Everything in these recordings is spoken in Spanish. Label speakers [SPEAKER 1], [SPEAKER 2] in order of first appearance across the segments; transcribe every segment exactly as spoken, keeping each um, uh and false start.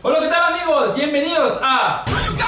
[SPEAKER 1] Hola, ¿qué tal amigos? Bienvenidos a...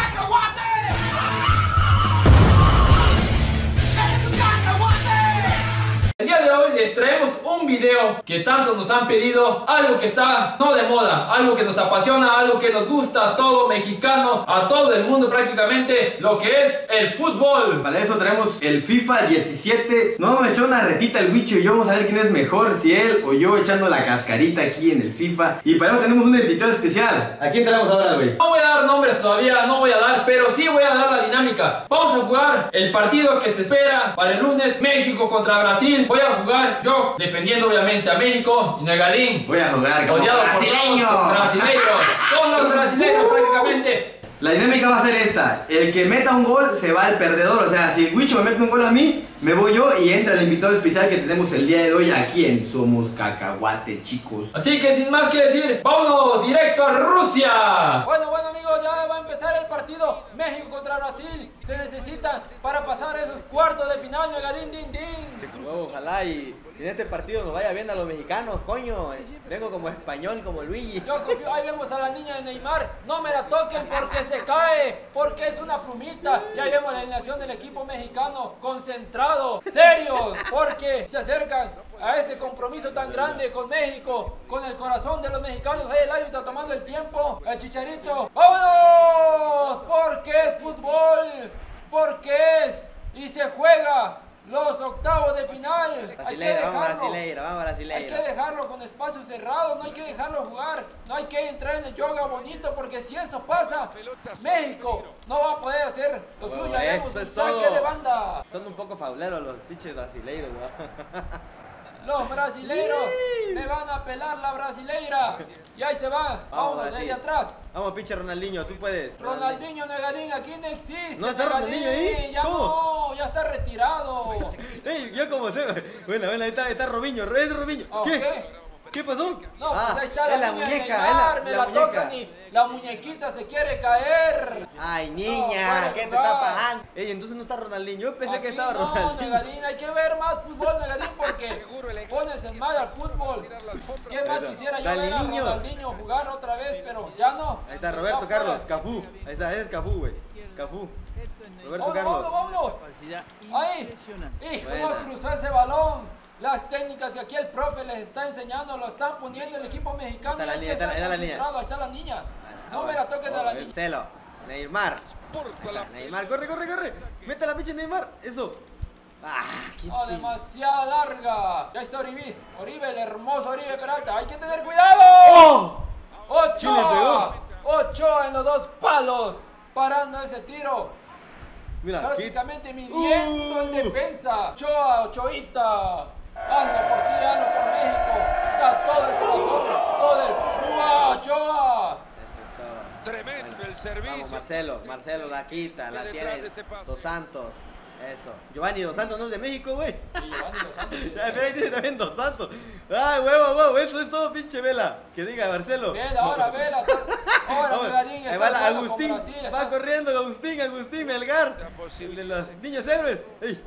[SPEAKER 1] El día de hoy les traemos un video que tanto nos han pedido, algo que está no de moda, algo que nos apasiona, algo que nos gusta a todo mexicano, a todo el mundo prácticamente, lo que es el fútbol.
[SPEAKER 2] Para eso traemos el FIFA diecisiete. No, me echó una retita el bicho y yo vamos a ver quién es mejor, si él o yo echando la cascarita aquí en el FIFA. Y para eso tenemos un invitado especial. ¿A quién traemos ahora, güey?
[SPEAKER 1] No voy a dar nombres todavía, no voy a dar, pero sí voy a dar la dinámica. Vamos a jugar el partido que se espera para el lunes, México contra Brasil. Voy a jugar yo defendiendo obviamente a México y Negadín.
[SPEAKER 2] Voy a jugar como
[SPEAKER 1] odiado
[SPEAKER 2] brasileño.
[SPEAKER 1] por los brasileños. Todos los brasileños prácticamente.
[SPEAKER 2] La dinámica va a ser esta: el que meta un gol se va el perdedor. O sea, si el Huicho me mete un gol a mí, me voy yo y entra el invitado especial que tenemos el día de hoy aquí en Somos Cacahuate, chicos.
[SPEAKER 1] Así que sin más que decir, vámonos directo a Rusia. Bueno, bueno amigos, ya va a empezar el partido México contra Brasil. Se necesitan para pasar esos cuartos de final, Negadín, din, din.
[SPEAKER 2] Oh, ojalá y en este partido nos vaya bien a los mexicanos, coño. Vengo como español, como Luigi.
[SPEAKER 1] Yo confío, ahí vemos a la niña de Neymar. No me la toquen porque se cae, porque es una plumita. Y ahí vemos la alineación del equipo mexicano, concentrado, serios, porque se acercan a este compromiso tan grande con México, con el corazón de los mexicanos. Ahí el árbitro tomando el tiempo, el Chicharito. ¡Vámonos! Porque es fútbol, porque es y se juega los octavos de final.
[SPEAKER 2] Brasileiro, vamos brasileiro, vamos brasileiro.
[SPEAKER 1] Hay que dejarlo con espacio cerrado, no hay que dejarlo jugar, no hay que entrar en el yoga bonito, porque si eso pasa, México no va a poder hacer lo suyo.
[SPEAKER 2] Bueno,
[SPEAKER 1] Vemos
[SPEAKER 2] eso
[SPEAKER 1] un
[SPEAKER 2] es
[SPEAKER 1] saque
[SPEAKER 2] todo.
[SPEAKER 1] de banda.
[SPEAKER 2] Son un poco fauleros los pinches brasileiros, ¿no?
[SPEAKER 1] Los brasileiros me van a pelar la brasileira. Y ahí se va,
[SPEAKER 2] Vamos,
[SPEAKER 1] vamos, desde
[SPEAKER 2] Brasil.
[SPEAKER 1] atrás.
[SPEAKER 2] Vamos, pinche Ronaldinho, tú puedes.
[SPEAKER 1] Ronaldinho, Negadín, aquí no existe.
[SPEAKER 2] ¿No está
[SPEAKER 1] Negadín,
[SPEAKER 2] Ronaldinho ahí?
[SPEAKER 1] Ya
[SPEAKER 2] ¿Cómo?
[SPEAKER 1] no, ya está retirado.
[SPEAKER 2] Ey, yo como sé. Bueno, bueno, ahí está, está Robinho, es Robinho.
[SPEAKER 1] Oh,
[SPEAKER 2] ¿Qué?
[SPEAKER 1] ¿qué?
[SPEAKER 2] ¿Qué pasó?
[SPEAKER 1] No, pues
[SPEAKER 2] Ah,
[SPEAKER 1] ahí está la,
[SPEAKER 2] es la
[SPEAKER 1] niña de
[SPEAKER 2] muñeca,
[SPEAKER 1] Neymar,
[SPEAKER 2] es la,
[SPEAKER 1] me
[SPEAKER 2] la
[SPEAKER 1] la,
[SPEAKER 2] muñeca.
[SPEAKER 1] tocan y la muñequita se quiere caer.
[SPEAKER 2] Ay,
[SPEAKER 1] No,
[SPEAKER 2] niña,
[SPEAKER 1] puede
[SPEAKER 2] ¿qué te
[SPEAKER 1] jugar.
[SPEAKER 2] está pasando? Ey, entonces no está Ronaldinho. Yo pensé que
[SPEAKER 1] Aquí
[SPEAKER 2] estaba
[SPEAKER 1] no,
[SPEAKER 2] Ronaldinho.
[SPEAKER 1] Negadín, hay que ver más fútbol, Negadín, porque pones en mal al fútbol. ¿Qué más
[SPEAKER 2] Eso.
[SPEAKER 1] quisiera yo
[SPEAKER 2] Dale,
[SPEAKER 1] ver a
[SPEAKER 2] niño.
[SPEAKER 1] Ronaldinho jugar otra vez, pero ya no.
[SPEAKER 2] Ahí está Roberto
[SPEAKER 1] Ya
[SPEAKER 2] Carlos,
[SPEAKER 1] fuera.
[SPEAKER 2] Cafú. Ahí está, eres Cafú, güey. Cafú. Roberto
[SPEAKER 1] Vámonos,
[SPEAKER 2] Carlos.
[SPEAKER 1] vámonos, vámonos. Ahí, hijo, no
[SPEAKER 2] Buena.
[SPEAKER 1] cruzó ese balón. Las técnicas que aquí el profe les está enseñando lo están poniendo el equipo mexicano.
[SPEAKER 2] Ahí está la
[SPEAKER 1] y hay
[SPEAKER 2] niña,
[SPEAKER 1] que
[SPEAKER 2] ahí está la-
[SPEAKER 1] estar
[SPEAKER 2] ahí está la niña.
[SPEAKER 1] concentrado. Ahí está la niña. No me la toques a la niña.
[SPEAKER 2] Celo. Neymar. Neymar, corre, corre, corre. Mete la pinche Neymar. Eso. Ah, qué
[SPEAKER 1] Oh,
[SPEAKER 2] pin-
[SPEAKER 1] demasiado larga. Ya está Oribe. Oribe, el hermoso Oribe Peralta. Hay que tener cuidado.
[SPEAKER 2] ¡Oh! ¿Quién le
[SPEAKER 1] Ochoa.
[SPEAKER 2] pegó?
[SPEAKER 1] Ochoa en los dos palos. Parando ese tiro.
[SPEAKER 2] Mira, qué-
[SPEAKER 1] Prácticamente midiendo en
[SPEAKER 2] Uh.
[SPEAKER 1] defensa. Ochoa, Ochoita. Hazlo por ti, hazlo por México. Da todo el corazón, todo el fuá, Ochoa.
[SPEAKER 2] Eso es todo.
[SPEAKER 3] Tremendo el servicio.
[SPEAKER 2] Vamos, Marcelo, Marcelo la quita, la
[SPEAKER 3] detrás
[SPEAKER 2] tiene
[SPEAKER 3] de ese paso.
[SPEAKER 2] Dos Santos. Eso. Giovanni Dos Santos no es de México, güey.
[SPEAKER 1] Sí, Giovanni Dos Santos.
[SPEAKER 2] Ya, pero ahí dice también Dos Santos. Ay, huevo, huevo, eso es todo, pinche vela. Que diga Marcelo.
[SPEAKER 1] Vela, ahora, vela. Ahora,
[SPEAKER 2] Vamos,
[SPEAKER 1] Negadín,
[SPEAKER 2] ahí
[SPEAKER 1] está
[SPEAKER 2] va la
[SPEAKER 1] jugando con
[SPEAKER 2] Agustín,
[SPEAKER 1] Brasil,
[SPEAKER 2] va
[SPEAKER 1] está-
[SPEAKER 2] corriendo Agustín, Agustín Melgar,
[SPEAKER 3] posible.
[SPEAKER 2] el de los niños héroes. Ey.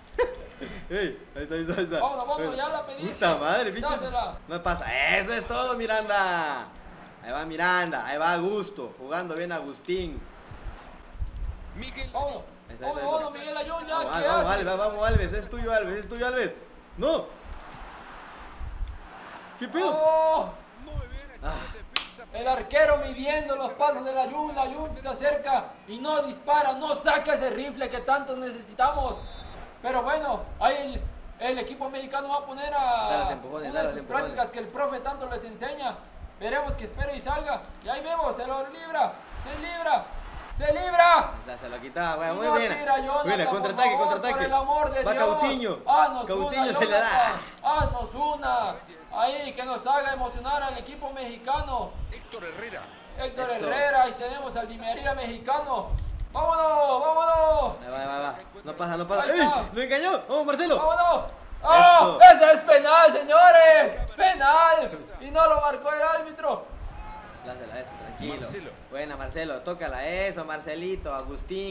[SPEAKER 2] Ey, ahí está, ahí está, ahí está.
[SPEAKER 1] Vámonos, vámonos, ya la pediste.
[SPEAKER 2] Puta madre, pinche.
[SPEAKER 1] Dásela.
[SPEAKER 2] No pasa, eso es todo, Miranda. Ahí va Miranda, ahí va Augusto, jugando bien Agustín.
[SPEAKER 3] Miguel.
[SPEAKER 1] Vámonos.
[SPEAKER 2] Eso, eso,
[SPEAKER 1] Vámonos,
[SPEAKER 2] eso.
[SPEAKER 1] vámonos, Miguel Ayun, ya,
[SPEAKER 2] Vamos,
[SPEAKER 1] ¿qué
[SPEAKER 2] vamos,
[SPEAKER 1] haces?
[SPEAKER 2] Alves, vamos, Alves, es tuyo, Alves, es tuyo, Alves. No. ¿Qué pedo?
[SPEAKER 1] Oh,
[SPEAKER 3] Muy bien.
[SPEAKER 2] Ah.
[SPEAKER 3] Defensa.
[SPEAKER 1] el arquero midiendo los pasos del Ayun, Ayun se acerca y no dispara, no saca ese rifle que tanto necesitamos. Pero bueno, ahí el, el equipo mexicano va a poner
[SPEAKER 2] Da
[SPEAKER 1] a
[SPEAKER 2] los empujones,
[SPEAKER 1] una
[SPEAKER 2] da
[SPEAKER 1] de
[SPEAKER 2] los
[SPEAKER 1] sus
[SPEAKER 2] empujones.
[SPEAKER 1] prácticas que el profe tanto les enseña. Veremos que espero y salga. Y ahí vemos, se lo libra, se libra, se libra.
[SPEAKER 2] Ya se lo quitaba, güey,
[SPEAKER 1] Y
[SPEAKER 2] muy
[SPEAKER 1] no
[SPEAKER 2] bien.
[SPEAKER 1] tira, Jonathan,
[SPEAKER 2] Buena,
[SPEAKER 1] por
[SPEAKER 2] contraataque,
[SPEAKER 1] favor,
[SPEAKER 2] contraataque.
[SPEAKER 1] por el amor de
[SPEAKER 2] Va
[SPEAKER 1] Dios.
[SPEAKER 2] Coutinho.
[SPEAKER 1] Haznos
[SPEAKER 2] Coutinho
[SPEAKER 1] una,
[SPEAKER 2] se le da.
[SPEAKER 1] Jonathan. Haznos una. Ahí, que nos haga emocionar al equipo mexicano.
[SPEAKER 3] Héctor Herrera.
[SPEAKER 1] Héctor
[SPEAKER 2] Eso.
[SPEAKER 1] Herrera, y tenemos al Dimería mexicano. ¡Vámonos, vámonos!
[SPEAKER 2] Ahí va, ahí va, ahí va. No pasa, no pasa.
[SPEAKER 1] Ahí
[SPEAKER 2] ¡Ey!
[SPEAKER 1] está.
[SPEAKER 2] ¡Lo engañó! ¡Vamos, Marcelo!
[SPEAKER 1] ¡Vámonos! ¡Oh!
[SPEAKER 2] Eso.
[SPEAKER 1] ¡Ese es penal, señores! ¡Penal! Y no lo marcó el árbitro.
[SPEAKER 2] Dásela, eso, tranquilo.
[SPEAKER 3] Marcelo.
[SPEAKER 2] Buena, Marcelo, tócala, eso, Marcelito, Agustín.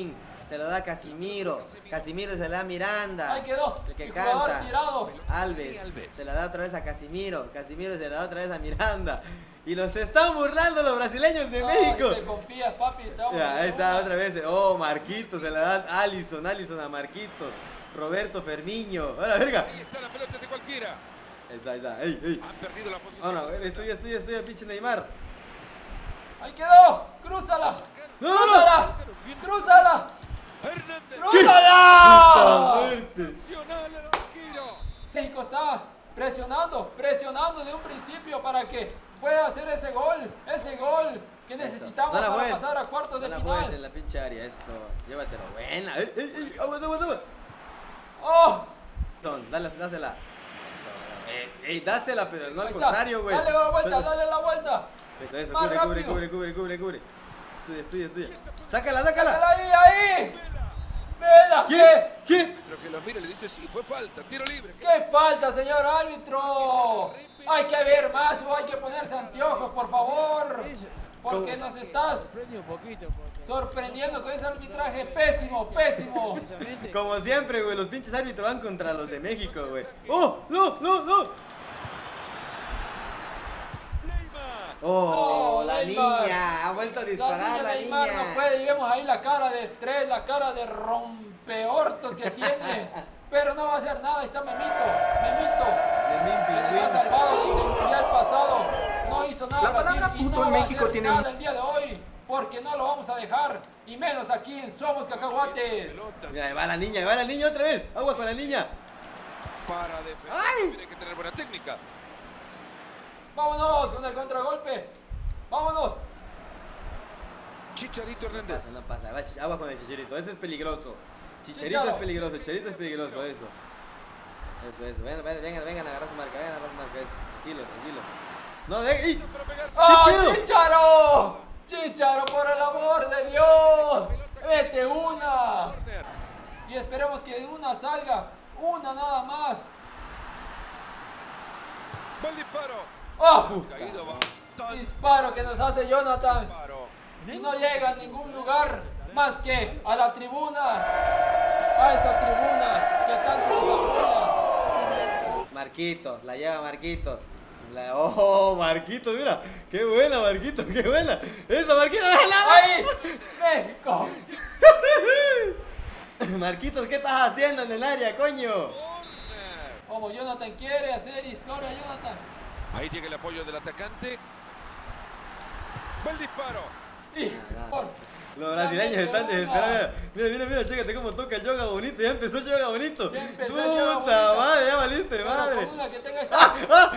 [SPEAKER 2] Se lo da Casimiro. Casimiro se la da a Miranda.
[SPEAKER 1] Ahí quedó.
[SPEAKER 2] El que
[SPEAKER 1] Mi jugador
[SPEAKER 2] canta.
[SPEAKER 1] tirado.
[SPEAKER 2] Alves.
[SPEAKER 3] Alves.
[SPEAKER 2] Se la da otra vez a Casimiro. Casimiro se la da otra vez a Miranda. Y los están burlando los brasileños de
[SPEAKER 1] Ay,
[SPEAKER 2] México.
[SPEAKER 1] te confías, papi. Estamos
[SPEAKER 2] Ya, ahí
[SPEAKER 1] en
[SPEAKER 2] está
[SPEAKER 1] una.
[SPEAKER 2] otra vez. Oh, Marquito, se la dan Alison, Alison a Marquito. Roberto Fermiño. ¡A la verga!
[SPEAKER 3] Ahí está la pelota de cualquiera.
[SPEAKER 2] Ahí está, ahí está. ¡Ey, ey!
[SPEAKER 3] Han perdido la posición.
[SPEAKER 2] Oh, no, estoy, estoy, estoy el pinche Neymar.
[SPEAKER 1] Ahí quedó. Crúzala.
[SPEAKER 2] No, no, no.
[SPEAKER 1] Crúzala. Crúzala.
[SPEAKER 3] Hernández.
[SPEAKER 1] ¡Crúzala!
[SPEAKER 3] Nacional al arquero.
[SPEAKER 1] México está presionando, presionando de un principio para que pueda hacer ese gol, ese gol que necesitamos
[SPEAKER 2] No la
[SPEAKER 1] para
[SPEAKER 2] juegues.
[SPEAKER 1] pasar a cuartos de
[SPEAKER 2] No la juegues
[SPEAKER 1] final.
[SPEAKER 2] en la pinche área, eso. Llévatelo. Buena. ¡Ey, ey, ey! ¡Aguanta, aguanta, aguanta!
[SPEAKER 1] ¡Oh!
[SPEAKER 2] Son, dale, dásela. Eso, ey, ey, dásela, pero no al
[SPEAKER 1] Ahí está.
[SPEAKER 2] contrario, güey.
[SPEAKER 1] Dale la vuelta, dale la vuelta.
[SPEAKER 2] Eso, eso,
[SPEAKER 1] Más
[SPEAKER 2] cubre, cubre,
[SPEAKER 1] rápido.
[SPEAKER 2] cubre, cubre, cubre, cubre. Estudia, estudia, estudia. Sácala, sácala.
[SPEAKER 1] Sácala ahí, ahí. Vela,
[SPEAKER 2] ¿Qué?
[SPEAKER 1] ¿qué?
[SPEAKER 2] ¿Qué?
[SPEAKER 3] Creo que lo mira y le dice sí, fue falta, tiro libre.
[SPEAKER 1] ¿Qué falta, señor árbitro? Hay que ver más o hay que ponerse anteojos, por favor. Porque nos estás
[SPEAKER 4] Sorprendí un poquito porque
[SPEAKER 1] sorprendiendo con ese arbitraje pésimo, pésimo.
[SPEAKER 4] precisamente
[SPEAKER 2] Como siempre, güey, los pinches árbitros van contra los de México, güey. ¡Oh! ¡No, no, no!
[SPEAKER 3] Neymar.
[SPEAKER 2] ¡Oh!
[SPEAKER 1] No,
[SPEAKER 2] La
[SPEAKER 1] Neymar.
[SPEAKER 2] niña ha vuelto a
[SPEAKER 1] La
[SPEAKER 2] disparar,
[SPEAKER 1] niña
[SPEAKER 2] la
[SPEAKER 1] Neymar
[SPEAKER 2] niña.
[SPEAKER 1] no puede y vemos ahí la cara de estrés, la cara de rompeortos que tiene. Pero no va a hacer nada, ahí está Memito, Memito.
[SPEAKER 2] Memín
[SPEAKER 1] Que nos ha
[SPEAKER 2] Pingüín.
[SPEAKER 1] salvado desde el mundial pasado. No hizo nada
[SPEAKER 5] La
[SPEAKER 1] Brasil
[SPEAKER 5] palabra
[SPEAKER 1] y
[SPEAKER 5] puto
[SPEAKER 1] no
[SPEAKER 5] en
[SPEAKER 1] va a
[SPEAKER 5] México
[SPEAKER 1] hacer
[SPEAKER 5] tiene
[SPEAKER 1] nada el día de hoy. Porque no lo vamos a dejar. Y menos aquí en Somos Cacahuates.
[SPEAKER 3] Pelota
[SPEAKER 2] Mira, ahí va la niña, ahí va la niña otra vez. Agua con la niña.
[SPEAKER 3] para defender.
[SPEAKER 2] ¡Ay!
[SPEAKER 3] Tiene que tener buena técnica.
[SPEAKER 1] Vámonos con el contragolpe. Vámonos.
[SPEAKER 3] Chicharito
[SPEAKER 2] No pasa,
[SPEAKER 3] Hernández.
[SPEAKER 2] no pasa. Va, chi- agua con el chicharito. Ese es peligroso. Chicharito
[SPEAKER 1] Chicharo.
[SPEAKER 2] es peligroso, chicharito es peligroso, eso. Eso, eso. Vengan, vengan, vengan, vengan a agarrar su marca, vengan a agarrar su marca. Eso. Tranquilo, tranquilo. No, de ¡ey!
[SPEAKER 3] Para pegar.
[SPEAKER 1] ¡Ah,
[SPEAKER 2] pedo?
[SPEAKER 1] Chicharo! Chicharo, por el amor de Dios. Vete una.
[SPEAKER 3] Corner.
[SPEAKER 1] Y esperemos que una salga. Una nada más.
[SPEAKER 3] Va el disparo.
[SPEAKER 1] ¡Oh!
[SPEAKER 3] Caído bastante.
[SPEAKER 1] Disparo que nos hace Jonathan.
[SPEAKER 3] Disparo.
[SPEAKER 1] Y no llega a ningún lugar más que a la tribuna. A esa tribuna que tanto nos apoya.
[SPEAKER 2] Marquitos, la lleva Marquitos. La... ¡Oh, Marquitos, mira! ¡Qué buena, Marquitos, qué buena! ¡Esa, Marquitos! ¡la,
[SPEAKER 1] ¡Ahí! ¡México!
[SPEAKER 2] la! Marquitos, ¿qué estás haciendo en el área, coño?
[SPEAKER 3] Corner.
[SPEAKER 1] Como Jonathan quiere hacer historia, Jonathan.
[SPEAKER 3] Ahí llega el apoyo del atacante. Va el disparo.
[SPEAKER 1] Y, por-
[SPEAKER 2] Los brasileños
[SPEAKER 1] Ya
[SPEAKER 2] están
[SPEAKER 1] mete una.
[SPEAKER 2] desesperados. Mira, mira, mira, chécate cómo toca el yoga bonito. Ya empezó el yoga bonito.
[SPEAKER 1] Ya empezó el yoga
[SPEAKER 2] Puta
[SPEAKER 1] bonito.
[SPEAKER 2] madre, ya valiste,
[SPEAKER 1] pero
[SPEAKER 2] madre.
[SPEAKER 1] con una que tenga esta.
[SPEAKER 2] ¡Ah! ¡Ah!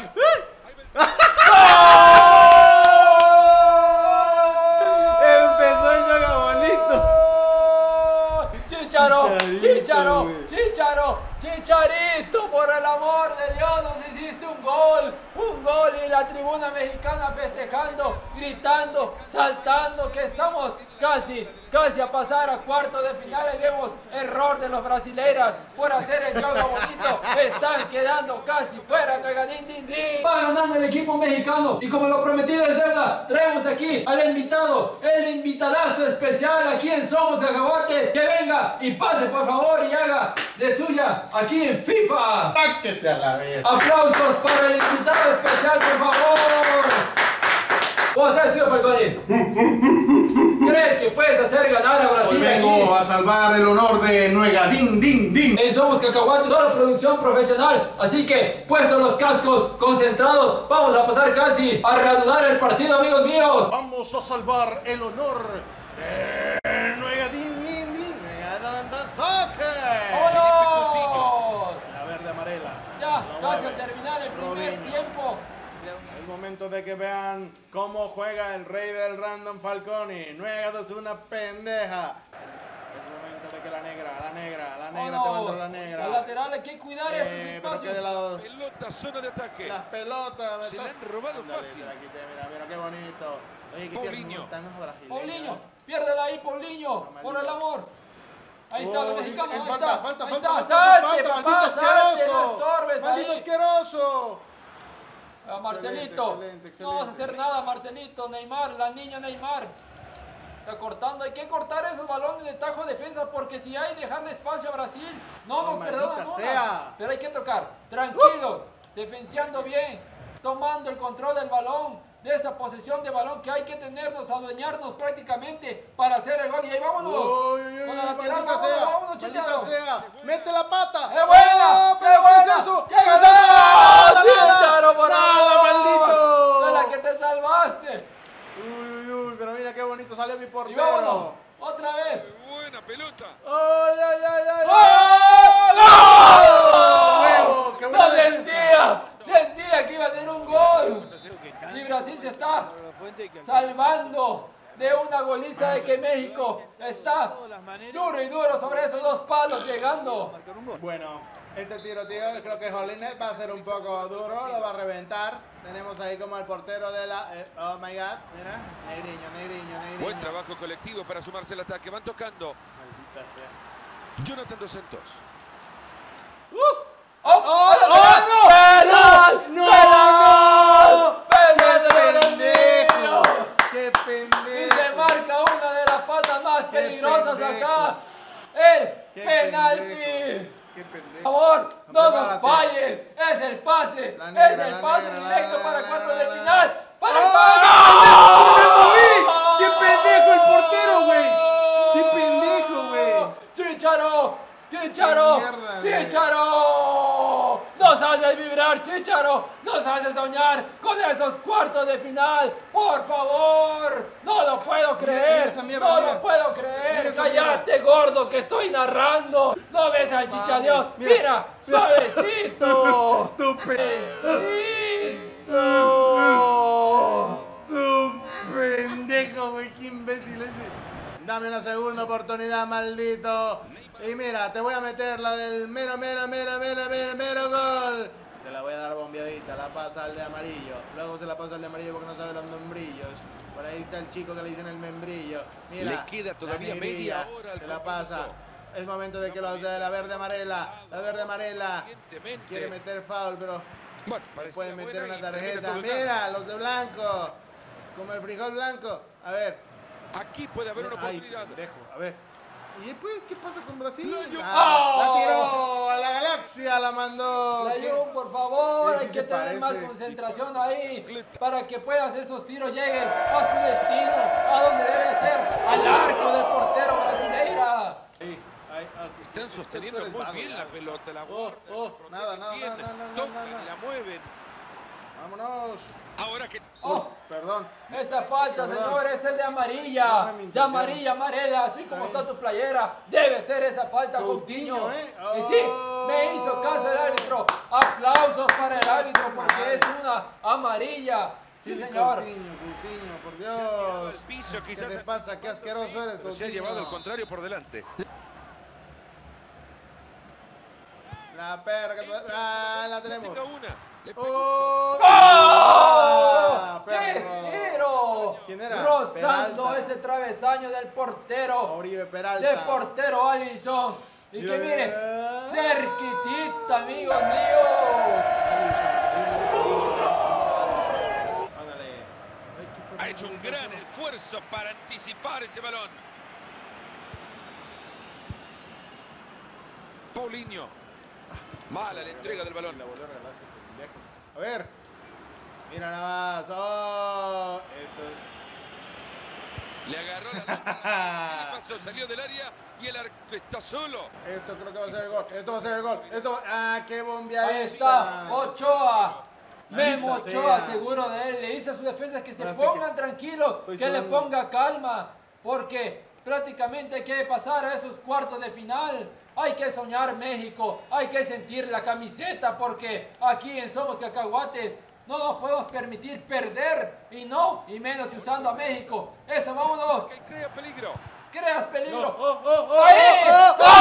[SPEAKER 2] Empezó el yoga bonito.
[SPEAKER 1] Chicharo,
[SPEAKER 2] Chicharito,
[SPEAKER 1] Chicharo,
[SPEAKER 2] güey.
[SPEAKER 1] Chicharo, Chicharito, por el amor de Dios, nos hiciste un gol, un gol y la tribuna mexicana festejando, gritando, saltando, que estamos casi, casi a pasar a cuartos de final y vemos error de los brasileiras por hacer el yoga bonito, están quedando casi fuera, no din, din, din. Va ganando el equipo mexicano y como lo prometido es deuda, traemos aquí al invitado, el invitadazo especial aquí en Somos Cacahuate, que venga y pase por favor y haga de suya aquí en FIFA.
[SPEAKER 5] ¡Táquese a la vez!
[SPEAKER 1] Aplausos para el invitado especial, por favor. ¿Cómo estás, tío Falconi? ¿Crees que puedes hacer ganar a
[SPEAKER 5] Hoy
[SPEAKER 1] Brasil
[SPEAKER 5] vengo
[SPEAKER 1] aquí?
[SPEAKER 5] a salvar el honor de Nuega Din Din Din.
[SPEAKER 1] En Somos Cacahuates, solo producción profesional. Así que, puestos los cascos, concentrados, vamos a pasar casi a reanudar el partido, amigos míos.
[SPEAKER 5] Vamos a salvar el honor de Nuega Din Din Din. Nuega Dan Dan Soccer.
[SPEAKER 1] ¡Vámonos!
[SPEAKER 5] La verde amarela.
[SPEAKER 1] Ya,
[SPEAKER 5] Lo
[SPEAKER 1] casi
[SPEAKER 5] mueve.
[SPEAKER 1] al terminar el primer
[SPEAKER 5] Robinho.
[SPEAKER 1] tiempo.
[SPEAKER 5] Es momento de que vean cómo juega el rey del random Falconi. Nuega es una pendeja. Es momento de que la negra, la negra, la negra, te va a
[SPEAKER 1] Vámonos.
[SPEAKER 5] entrar la negra.
[SPEAKER 1] Los laterales, hay que cuidar estos
[SPEAKER 5] Eh, pero que de
[SPEAKER 1] espacios.
[SPEAKER 5] lado.
[SPEAKER 3] Pelota, zona de ataque.
[SPEAKER 5] Las pelotas. me
[SPEAKER 3] Se la
[SPEAKER 5] estás-
[SPEAKER 3] han robado
[SPEAKER 5] Ándale,
[SPEAKER 3] fácil.
[SPEAKER 5] te la quité, mira, mira qué bonito. Oye, qué
[SPEAKER 3] Paulinho.
[SPEAKER 5] tiernos están los brasileños.
[SPEAKER 1] Paulinho, piérdela ahí, Paulinho,
[SPEAKER 5] No,
[SPEAKER 1] por el
[SPEAKER 5] maldito.
[SPEAKER 1] amor. Ahí está,
[SPEAKER 5] Oh,
[SPEAKER 1] los mexicanos,
[SPEAKER 5] es
[SPEAKER 1] ahí
[SPEAKER 5] falta,
[SPEAKER 1] está,
[SPEAKER 5] falta,
[SPEAKER 1] ahí
[SPEAKER 5] falta,
[SPEAKER 1] está.
[SPEAKER 5] falta,
[SPEAKER 1] Salte,
[SPEAKER 5] falta,
[SPEAKER 1] papá,
[SPEAKER 5] maldito
[SPEAKER 1] salte, no
[SPEAKER 5] asqueroso.
[SPEAKER 1] estorbes
[SPEAKER 5] Maldito
[SPEAKER 1] ahí.
[SPEAKER 5] asqueroso.
[SPEAKER 1] Ah, Marcelito,
[SPEAKER 5] Excelente, excelente,
[SPEAKER 1] no vas a
[SPEAKER 5] excelente.
[SPEAKER 1] hacer nada, Marcelito, Neymar, la niña Neymar. está cortando. Hay que cortar esos balones de tajo defensa porque si hay dejarle espacio a Brasil, no nos
[SPEAKER 5] Oh,
[SPEAKER 1] perdonan
[SPEAKER 5] maldita
[SPEAKER 1] una.
[SPEAKER 5] sea.
[SPEAKER 1] Pero hay que tocar, tranquilo, defensiando bien, tomando el control del balón, de esa posesión de balón que hay que tenernos, adueñarnos prácticamente para hacer el gol. Y ahí vámonos.
[SPEAKER 5] Uy, uy, uy,
[SPEAKER 1] Con la lateral,
[SPEAKER 5] maldita
[SPEAKER 1] vámonos,
[SPEAKER 5] sea,
[SPEAKER 1] vámonos,
[SPEAKER 5] maldita
[SPEAKER 1] Chicharo.
[SPEAKER 5] sea. Mete la pata.
[SPEAKER 1] ¡Es buena!
[SPEAKER 5] ¡Oh,
[SPEAKER 1] ¡Qué
[SPEAKER 5] pero
[SPEAKER 1] buena!
[SPEAKER 5] qué es eso!
[SPEAKER 1] ¡Qué
[SPEAKER 5] ¿Qué es eso?
[SPEAKER 1] golazo!
[SPEAKER 5] ¡Nada,
[SPEAKER 1] ¡Chicharo, por
[SPEAKER 5] nada,
[SPEAKER 1] favor!
[SPEAKER 5] maldito!
[SPEAKER 1] ¡De la que te salvaste!
[SPEAKER 5] Uy, uy, uy, pero mira qué bonito salió mi
[SPEAKER 1] Y
[SPEAKER 5] portero.
[SPEAKER 1] vámonos, otra vez.
[SPEAKER 3] Buena pelota.
[SPEAKER 5] ¡Ay, ay, ay, ay!
[SPEAKER 1] ¡Gol!
[SPEAKER 5] ¡Huevo! ¡Qué
[SPEAKER 1] ¡Lo
[SPEAKER 5] buena defensa!
[SPEAKER 1] sentía! Sentía que iba a ser un gol. Y Brasil se está salvando de una goliza de que México está duro y duro sobre esos dos palos llegando.
[SPEAKER 5] Bueno, este tiro, tío, creo que Jolinet va a ser un poco duro, lo va a reventar. Tenemos ahí como el portero de la... eh, oh my God, mira. Negriño, Negriño, Negriño.
[SPEAKER 3] Buen trabajo colectivo para sumarse al ataque. Van tocando.
[SPEAKER 5] Maldita sea.
[SPEAKER 3] Jonathan dos Santos.
[SPEAKER 5] ¡Uh!
[SPEAKER 1] ¡Oh!
[SPEAKER 5] ¡Oh,
[SPEAKER 1] ¡Penal!
[SPEAKER 5] oh, no!
[SPEAKER 1] ¡Penal!
[SPEAKER 5] ¡No,
[SPEAKER 1] ¡Penal!
[SPEAKER 5] no!
[SPEAKER 1] ¡Penal
[SPEAKER 5] ¡Qué
[SPEAKER 1] de
[SPEAKER 5] pendejo!
[SPEAKER 1] Brasil!
[SPEAKER 5] ¡Qué
[SPEAKER 1] Y
[SPEAKER 5] pendejo!
[SPEAKER 1] se marca una de las faltas más
[SPEAKER 5] Qué
[SPEAKER 1] peligrosas
[SPEAKER 5] pendejo.
[SPEAKER 1] acá. El
[SPEAKER 5] ¡Qué
[SPEAKER 1] penalti.
[SPEAKER 5] pendejo! ¡Qué
[SPEAKER 1] Por
[SPEAKER 5] pendejo!
[SPEAKER 1] favor, no nos
[SPEAKER 5] Prepárate.
[SPEAKER 1] falles. Es el pase.
[SPEAKER 5] La negra,
[SPEAKER 1] Es el
[SPEAKER 5] la
[SPEAKER 1] pase
[SPEAKER 5] negra, la
[SPEAKER 1] directo
[SPEAKER 5] negra,
[SPEAKER 1] para
[SPEAKER 5] la
[SPEAKER 1] cuartos
[SPEAKER 5] negra,
[SPEAKER 1] de
[SPEAKER 5] la
[SPEAKER 1] final.
[SPEAKER 5] negra.
[SPEAKER 1] ¡Para
[SPEAKER 5] ¡Oh,
[SPEAKER 1] ¡Gol!
[SPEAKER 5] ¡me moví! ¡Qué pendejo el portero, güey! ¡Qué pendejo, güey!
[SPEAKER 1] ¡Chicharo! ¡Chicharo!
[SPEAKER 5] ¡Qué mierda, güey!
[SPEAKER 1] ¡Chicharo! ¡Nos haces vibrar, Chicharo! ¡Nos haces soñar con esos cuartos de final! ¡Por favor! ¡No lo puedo creer!
[SPEAKER 5] mira esa mierda,
[SPEAKER 1] ¡No
[SPEAKER 5] mira.
[SPEAKER 1] lo puedo
[SPEAKER 5] Mira
[SPEAKER 1] creer!
[SPEAKER 5] esa
[SPEAKER 1] ¡Cállate, gordo, que estoy narrando! ¡No ves al chichadios!
[SPEAKER 5] mira.
[SPEAKER 1] ¡Mira! ¡Suavecito!
[SPEAKER 5] ¡Tu
[SPEAKER 1] ¡Suavecito!
[SPEAKER 5] ¡Tu pendejo, güey! ¡Qué imbécil ese! Dame una segunda oportunidad, maldito. Y mira, te voy a meter la del mero, mero, mero, mero, mero, mero gol. Te la voy a dar bombeadita, la pasa al de amarillo. Luego se la pasa al de amarillo porque no sabe los membrillos. Por ahí está el chico que le dicen el membrillo. Mira,
[SPEAKER 3] Le queda todavía
[SPEAKER 5] la negrilla,
[SPEAKER 3] media hora al
[SPEAKER 5] se la
[SPEAKER 3] compromiso.
[SPEAKER 5] pasa. Es momento de que los de la verde amarela, la verde amarela,
[SPEAKER 3] Evidentemente.
[SPEAKER 5] quiere meter foul, pero
[SPEAKER 3] Bueno, parecía
[SPEAKER 5] pueden meter
[SPEAKER 3] buena
[SPEAKER 5] una
[SPEAKER 3] y termina
[SPEAKER 5] tarjeta.
[SPEAKER 3] todo en nada.
[SPEAKER 5] Mira, los de blanco, como el frijol blanco. A ver.
[SPEAKER 3] Aquí puede haber una
[SPEAKER 5] Ay,
[SPEAKER 3] oportunidad.
[SPEAKER 5] pendejo. A ver. ¿Y después qué pasa con Brasil?
[SPEAKER 3] La
[SPEAKER 5] Ah,
[SPEAKER 1] ¡Oh!
[SPEAKER 5] la tiró a la galaxia, la mandó. ¿Qué?
[SPEAKER 1] Layún, por favor,
[SPEAKER 5] Sí, sí
[SPEAKER 1] hay
[SPEAKER 5] se
[SPEAKER 1] que tener más
[SPEAKER 5] parece.
[SPEAKER 1] concentración ahí para que puedas esos tiros lleguen a su destino, a donde debe ser, al arco del portero brasileira.
[SPEAKER 5] Ahí, ahí, ok.
[SPEAKER 3] Están
[SPEAKER 5] Tú
[SPEAKER 3] sosteniendo
[SPEAKER 5] eres
[SPEAKER 3] muy
[SPEAKER 5] vago,
[SPEAKER 3] bien
[SPEAKER 5] ya.
[SPEAKER 3] la pelota, la
[SPEAKER 5] Oh,
[SPEAKER 3] guardan,
[SPEAKER 5] oh,
[SPEAKER 3] protegen
[SPEAKER 5] nada, nada,
[SPEAKER 3] bien,
[SPEAKER 5] nada, nada,
[SPEAKER 3] tocan
[SPEAKER 5] nada,
[SPEAKER 3] y
[SPEAKER 5] nada.
[SPEAKER 3] la mueven.
[SPEAKER 5] Vámonos.
[SPEAKER 3] Ahora que
[SPEAKER 1] Oh,
[SPEAKER 5] Perdón.
[SPEAKER 1] esa falta,
[SPEAKER 5] Perdón.
[SPEAKER 1] señor, es el de
[SPEAKER 5] No
[SPEAKER 1] amarilla,
[SPEAKER 5] es mi
[SPEAKER 1] de
[SPEAKER 5] intención.
[SPEAKER 1] amarilla, amarela, así como
[SPEAKER 5] Está
[SPEAKER 1] está
[SPEAKER 5] bien.
[SPEAKER 1] tu playera, debe ser esa falta,
[SPEAKER 5] Coutinho,
[SPEAKER 1] Coutinho.
[SPEAKER 5] ¿eh?
[SPEAKER 1] Y sí,
[SPEAKER 5] Oh.
[SPEAKER 1] me hizo caso el árbitro. Aplausos para el árbitro porque es una amarilla. Sí, señor.
[SPEAKER 5] Coutinho, Coutinho, por
[SPEAKER 3] se ha llevado al
[SPEAKER 5] Dios.
[SPEAKER 3] piso,
[SPEAKER 5] ¿Qué
[SPEAKER 3] quizás.
[SPEAKER 5] te pasa? Qué asqueroso eres,
[SPEAKER 3] Pero se ha
[SPEAKER 5] Coutinho.
[SPEAKER 3] llevado al contrario por delante.
[SPEAKER 5] La perra que... Ah, la tenemos.
[SPEAKER 3] Tenga una. Le pegó.
[SPEAKER 5] ¡Oh!
[SPEAKER 1] ¡Oh!
[SPEAKER 5] ¡Ah, perro!
[SPEAKER 1] ¡Cerquero!
[SPEAKER 5] ¿Quién era?
[SPEAKER 1] Rozando
[SPEAKER 5] Peralta.
[SPEAKER 1] ese travesaño del portero.
[SPEAKER 5] Oribe Peralta.
[SPEAKER 1] De portero Alisson. Y que
[SPEAKER 5] Yeah.
[SPEAKER 1] miren, cerquitita, amigos míos.
[SPEAKER 5] Ándale. Ay, qué
[SPEAKER 3] Ha hecho un
[SPEAKER 5] perro.
[SPEAKER 3] gran esfuerzo para anticipar ese balón. Paulinho. Mala la entrega del balón.
[SPEAKER 5] La volvió a regalar, este pendejo. A ver. Mira nada más. Oh, esto
[SPEAKER 3] Le agarró la ¿Qué le pasó? Salió del área y el arco está solo.
[SPEAKER 5] Esto creo que va a ser el gol. Esto va a ser el gol. Esto va... Ah, qué bombea.
[SPEAKER 1] Ahí está, Ochoa. Memo
[SPEAKER 5] Maldita
[SPEAKER 1] Ochoa,
[SPEAKER 5] sea.
[SPEAKER 1] seguro de él. Le dice a sus defensas que se
[SPEAKER 5] Ahora sí
[SPEAKER 1] pongan
[SPEAKER 5] que
[SPEAKER 1] tranquilos,
[SPEAKER 5] estoy
[SPEAKER 1] que le
[SPEAKER 5] sudando.
[SPEAKER 1] ponga calma. Porque prácticamente hay que pasar a esos cuartos de final. Hay que soñar México, hay que sentir la camiseta porque aquí en Somos Cacahuates no nos podemos permitir perder y no, y menos si usando a México. Eso, vámonos,
[SPEAKER 3] Que crea peligro.
[SPEAKER 1] creas peligro.
[SPEAKER 5] Oh, oh, oh,
[SPEAKER 1] ¡Ahí!
[SPEAKER 5] oh, oh,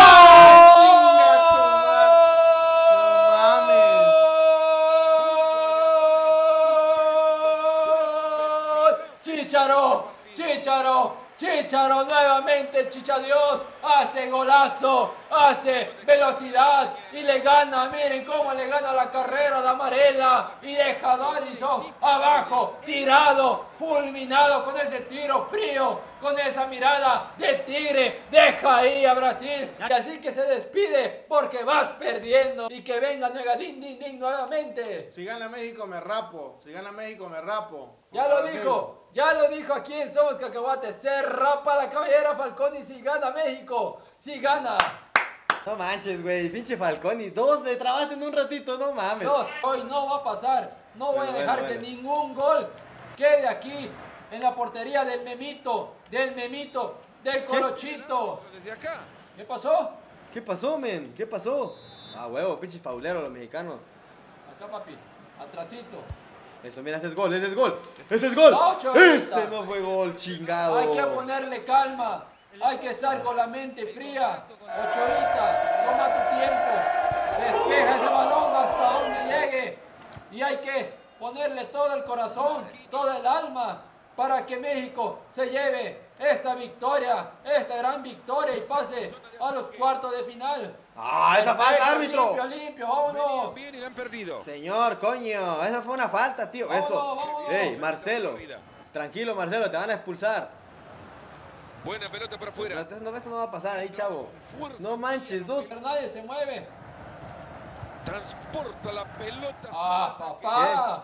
[SPEAKER 5] oh.
[SPEAKER 1] ¡Gol! ¡Chícharo! ¡Chícharo! Chicharo nuevamente, Chicha Dios, hace golazo, hace velocidad y le gana, miren cómo le gana la carrera a la amarela y deja a Davinson abajo, tirado, fulminado con ese tiro frío, con esa mirada de tigre, deja ahí a Brasil y así que se despide porque vas perdiendo y que venga Negadín Din Din nuevamente.
[SPEAKER 5] Si gana México me rapo, si gana México me rapo.
[SPEAKER 1] Ya lo dijo, ya lo dijo aquí en Somos Cacahuates, se rapa la cabellera Falconi si gana México, si gana.
[SPEAKER 2] No manches, güey, pinche Falconi, dos te trabaste en un ratito, no mames.
[SPEAKER 1] Dos, hoy no va a pasar, no voy
[SPEAKER 2] Bueno,
[SPEAKER 1] a dejar
[SPEAKER 2] bueno,
[SPEAKER 1] que
[SPEAKER 2] bueno.
[SPEAKER 1] ningún gol quede aquí en la portería del Memito, del Memito, del Colochito.
[SPEAKER 3] Desde acá.
[SPEAKER 1] ¿Qué pasó?
[SPEAKER 2] ¿Qué pasó, men? ¿Qué pasó? Ah, huevo, pinche faulero los mexicanos.
[SPEAKER 1] Acá, papi, atrasito.
[SPEAKER 2] Eso, mira, ese es gol, ese es gol, ese es gol.
[SPEAKER 1] Ocho,
[SPEAKER 2] Ese
[SPEAKER 1] ahorita.
[SPEAKER 2] no fue gol, chingado.
[SPEAKER 1] Hay que ponerle calma, hay que estar con la mente fría. Ochoita, toma tu tiempo, despeja ese balón hasta donde llegue y hay que ponerle todo el corazón, todo el alma para que México se lleve esta victoria, esta gran victoria y pase a los cuartos de final.
[SPEAKER 2] Ah, esa falta,
[SPEAKER 1] Limpio,
[SPEAKER 2] árbitro.
[SPEAKER 1] Limpio, limpio, vámonos.
[SPEAKER 3] Bien y la han perdido.
[SPEAKER 2] Señor, coño, esa fue una falta, tío.
[SPEAKER 1] Vámonos,
[SPEAKER 2] Eso.
[SPEAKER 1] vámonos.
[SPEAKER 2] Ey, Marcelo. Tranquilo, Marcelo, te van a expulsar.
[SPEAKER 3] Buena pelota para afuera.
[SPEAKER 2] No, eso no va a pasar ahí, chavo.
[SPEAKER 3] Fuerza.
[SPEAKER 2] No manches, dos.
[SPEAKER 1] Pero nadie se mueve.
[SPEAKER 3] Transporta la pelota.
[SPEAKER 1] Ah, papá.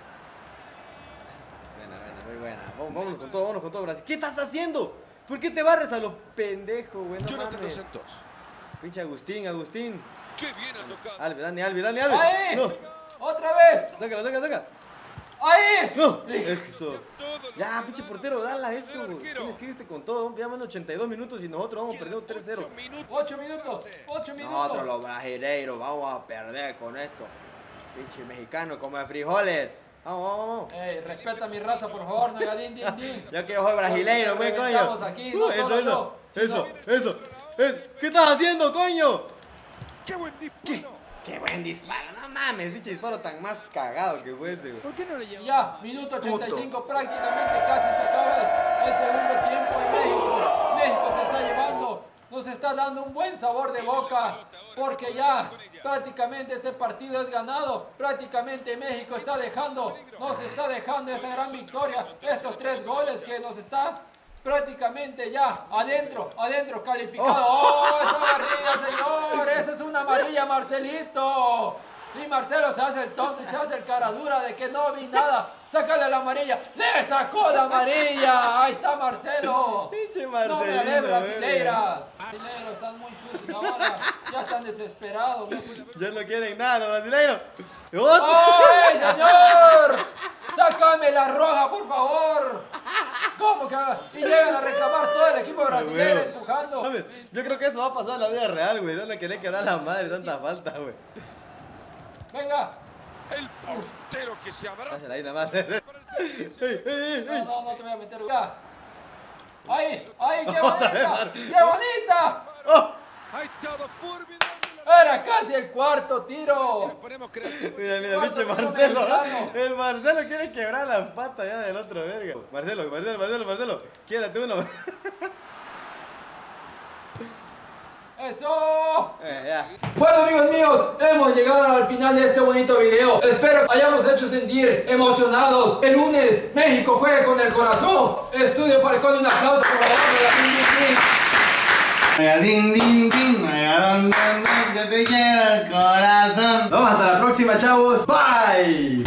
[SPEAKER 2] Buena, buena, muy buena. Vamos, vámonos con todo, vámonos con todo, Brasil. ¿Qué estás haciendo? ¿Por qué te barres a los pendejos, güey? No
[SPEAKER 3] Jonathan dos
[SPEAKER 2] mames.
[SPEAKER 3] Santos.
[SPEAKER 2] Pinche Agustín, Agustín.
[SPEAKER 3] Qué bien ha tocado.
[SPEAKER 2] Alves, Dani, Alves, Dani, Alves.
[SPEAKER 1] Ahí.
[SPEAKER 2] No,
[SPEAKER 1] Otra vez.
[SPEAKER 2] sácala, sácala, sácala.
[SPEAKER 1] Ahí.
[SPEAKER 2] No, eso.
[SPEAKER 3] Todo lo
[SPEAKER 2] Ya,
[SPEAKER 3] que
[SPEAKER 2] pinche
[SPEAKER 3] da
[SPEAKER 2] portero, dala
[SPEAKER 3] el
[SPEAKER 2] eso.
[SPEAKER 3] arquero.
[SPEAKER 2] Tienes que irte con todo. Ya van ochenta y dos minutos y nosotros vamos perdiendo tres cero.
[SPEAKER 3] Ocho minutos.
[SPEAKER 1] Ocho minutos. Ocho minutos.
[SPEAKER 2] Nosotros los brasileiros vamos a perder con esto. Pinche mexicano como de frijoles. Vamos, vamos, vamos.
[SPEAKER 1] Ey, respeta mi raza, por favor, Negadín Din Din.
[SPEAKER 2] Ya que yo soy brasileiro,
[SPEAKER 1] Porque
[SPEAKER 2] me coño.
[SPEAKER 1] reventamos aquí, no
[SPEAKER 2] Uh, eso,
[SPEAKER 1] solo
[SPEAKER 2] eso,
[SPEAKER 1] yo,
[SPEAKER 2] eso,
[SPEAKER 1] sino-
[SPEAKER 2] eso, eso. ¿Qué estás haciendo, coño?
[SPEAKER 3] Qué buen disparo.
[SPEAKER 2] Qué buen disparo, no mames, pinche disparo tan más cagado que fue ese, güey.
[SPEAKER 1] Ya, minuto ochenta y cinco, prácticamente casi se acaba el, el segundo tiempo de México. México se está llevando, nos está dando un buen sabor de boca, porque ya prácticamente este partido es ganado. Prácticamente México está dejando, nos está dejando esta gran victoria, estos tres goles que nos está prácticamente ya adentro, adentro calificado. ¡Oh, esa amarilla, señor! ¡Esa es una amarilla, Marcelito! Y Marcelo se hace el tonto y se hace el cara dura de que no vi nada. Sácale la amarilla. ¡Le sacó la amarilla! ¡Ahí está Marcelo!
[SPEAKER 2] Pinche
[SPEAKER 1] No me haré
[SPEAKER 2] Marcelino,
[SPEAKER 1] brasileira. Brasileiros están muy sucios ahora. Ya están desesperados.
[SPEAKER 2] Ya no quieren nada, los brasileiros. ¡Otro!
[SPEAKER 1] ¡Ay, señor! ¡Sácame la roja, por favor! ¿Cómo que? Y llegan a reclamar todo el equipo brasileño
[SPEAKER 2] Güey.
[SPEAKER 1] empujando.
[SPEAKER 2] Mames, yo creo que eso va a pasar en la vida real, güey. Van a querer quebrar la madre tanta falta, güey.
[SPEAKER 1] Venga.
[SPEAKER 3] El portero que se abraza.
[SPEAKER 2] Pásala ahí nada más. ¡Ey, ey, ey,
[SPEAKER 1] No,
[SPEAKER 2] ey!
[SPEAKER 1] no, no te voy a meter. Ya. ¡Ahí! ¡Ahí! ¡Qué bonita! ¡Qué bonita!
[SPEAKER 2] ¡Oh!
[SPEAKER 3] Ha estado formidable.
[SPEAKER 1] Era casi el cuarto tiro.
[SPEAKER 3] Ponemos creativo.
[SPEAKER 2] Mira, mira,
[SPEAKER 1] Cuarto
[SPEAKER 2] pinche
[SPEAKER 1] tiro
[SPEAKER 2] Marcelo.
[SPEAKER 1] mexicano.
[SPEAKER 2] El Marcelo quiere quebrar las patas ya del otro verga. Marcelo, Marcelo, Marcelo, Marcelo. Quiérate uno.
[SPEAKER 1] ¡Eso!
[SPEAKER 2] Eh, ya.
[SPEAKER 1] Bueno, amigos míos, hemos llegado al final de este bonito video. Espero que hayamos hecho sentir emocionados. El lunes México juegue con el corazón. Estudio Falcón, un aplauso por favor.
[SPEAKER 5] Din, din, din, din, que te quiero el corazón.
[SPEAKER 2] Vamos, hasta la próxima, chavos. Bye.